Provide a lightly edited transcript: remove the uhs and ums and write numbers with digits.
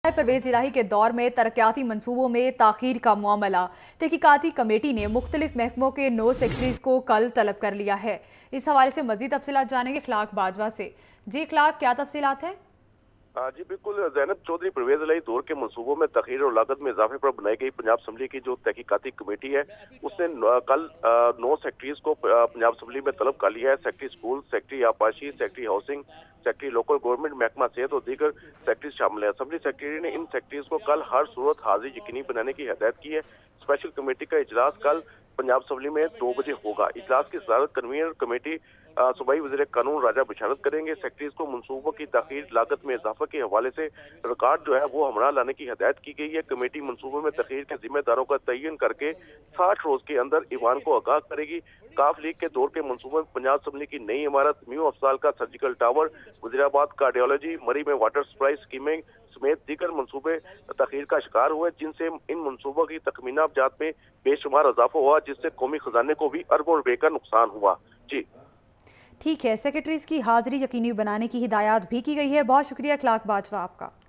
परवेज इलाही के दौर में तरक्याती मंसूबों में ताखीर का मामला। तहकीकाती कमेटी ने मुख्तलिफ महकमों के 9 सेक्रेटरीज को कल तलब कर लिया है। इस हवाले से मजीद तफसीलात जानेंगे इखलाक बाजवा से। जी इखलाक, क्या तफसीलात हैं? जी बिल्कुल ज़ैनब, चौधरी परवेज इलाही दौर के मंसूबों में तखीर और लागत में इजाफे पर बनाई गई पंजाब असम्बली की जो तहकीकाती कमेटी है उसने कल 9 सेक्रेटरीज को पंजाब असम्बली में तलब कर लिया है। सेक्रेटरी स्कूल, सेक्रेटरी आपाशी, secretary housing, secretary local government, महकमा सेहत और दीगर सेक्रेटरीज शामिल है। असम्बली सेक्रेटरी ने इन सेक्रेटरीज को कल हर सूरत हाजिरी यकीनी बनाने की हिदायत की है। स्पेशल कमेटी का इजलास कल पंजाब असम्बली में 2 बजे होगा। इजलास की सदारत कन्वीनर कमेटी सूबाई वज़ीर कानून राजा बशारत करेंगे। सेक्रेटरीज को मनसूबों की तखीर, लागत में इजाफा के हवाले से रिकॉर्ड जो है वो हमरा लाने की हिदायत की गई है। कमेटी मनसूबों में तखीर के जिम्मेदारों का तयन करके 60 रोज के अंदर ईवान को आगाह करेगी। काफ लीग के दौर के मनसूबों में पंजाब असम्बली की नई इमारत, न्यू अफसाल का सर्जिकल टावर, वजीराबाद कार्डियोलॉजी, मरी में वाटर सप्लाई स्कीमें समेत दीगर मनसूबे तखीर का शिकार हुए, जिनसे इन मनसूबों की तखमीना अबजात में बेशुमार इजाफा हुआ, जिससे कौमी खजाने को भी अरबों रुपए का नुकसान हुआ। जी ठीक है, सेक्रेटरीज की हाजिरी यकीनी बनाने की हिदायत भी की गई है। बहुत शुक्रिया इखलाक बाजवा आपका।